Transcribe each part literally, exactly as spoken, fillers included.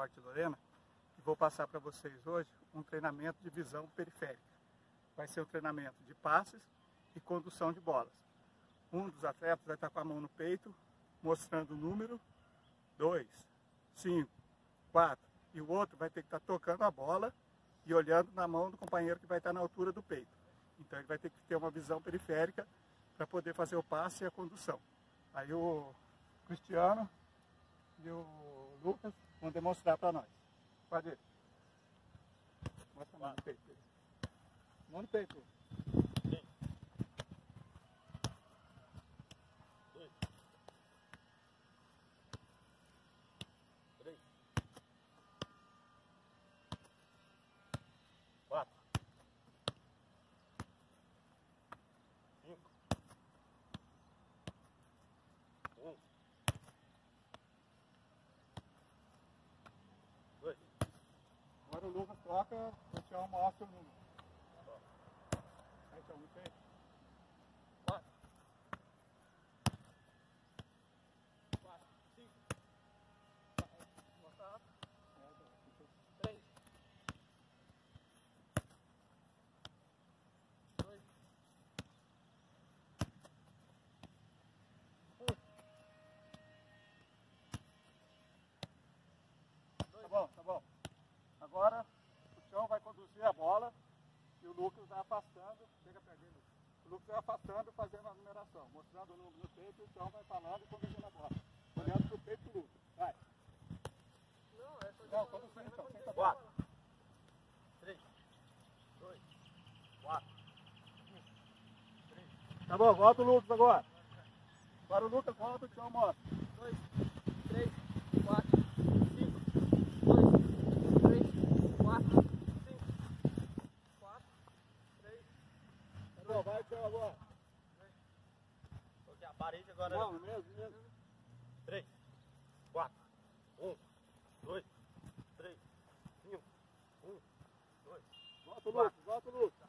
Norte de Lorena e vou passar para vocês hoje um treinamento de visão periférica. Vai ser um treinamento de passes e condução de bolas. Um dos atletas vai estar com a mão no peito, mostrando o número dois, cinco, quatro, e o outro vai ter que estar tocando a bola e olhando na mão do companheiro que vai estar na altura do peito. Então ele vai ter que ter uma visão periférica para poder fazer o passe e a condução. Aí o Cristiano e o Lucas vão demonstrar para nós. Pode ir. Mostra a mão no peito. Mão no peito. Agora o Lucas toca, o Tião mostra o número. Aí, Tião, não sei. Quatro. Quatro. Cinco. Mostra. Três. Dois. Um. Tá bom, tá bom. Agora o Tião vai conduzir a bola e o Lucas vai afastando, chega perto dele. O Lucas vai afastando, fazendo a numeração, mostrando o número no peito, e o Tião vai falando e conduzindo a bola. Olhando pro peito do Lucas. Vai. Não, é só Não, como assim, então? Senta a bola. Quatro. Três. Dois. Quatro. Um. Três. Tá bom, volta o Lucas agora. Agora o Lucas volta, o Tião mostra. Dois. Três. Quatro. Vai, Tião, agora. Coloquei a parede agora. Não, mesmo, mesmo. Três, quatro, um, dois, três, cinco, um, dois. Volta o Lucas, volta o Lucas.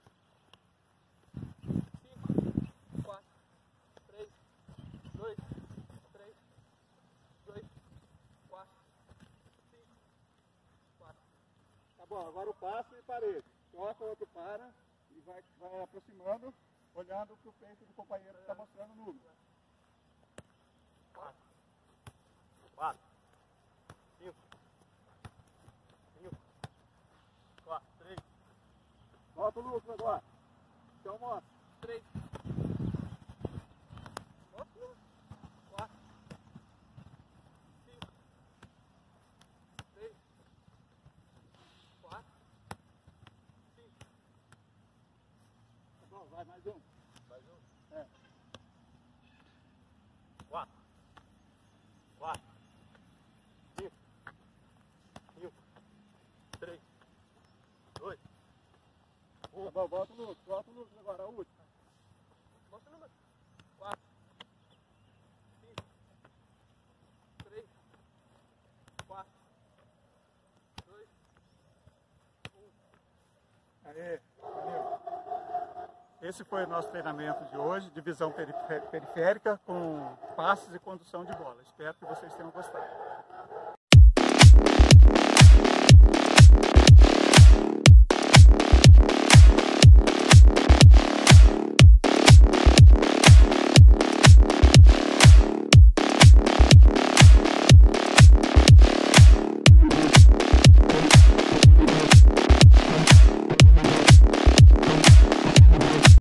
Cinco, quatro, três, dois, três, dois, quatro, cinco, quatro. Tá bom, agora o passo e parede. Toca, o outro para. E vai, vai aproximando, olhando para o peito do companheiro que está mostrando o número. Quatro. Quatro. Cinco. Cinco. Quatro. Três. Volta o Lucas agora. Então mostra. Três. Mostra o Lucas. Quatro. Cinco. Três. Quatro. Vai, mais um. Mais um? É. Quatro. Quatro. Cinco. Cinco. Três. Dois. Um. Tá bom, volta o Lucas. Volta o Lucas agora, a última. Mostra o número. Quatro. Cinco. Três. Quatro. Dois. Um. Aê. Esse foi o nosso treinamento de hoje, de visão periférica com passes e condução de bola. Espero que vocês tenham gostado.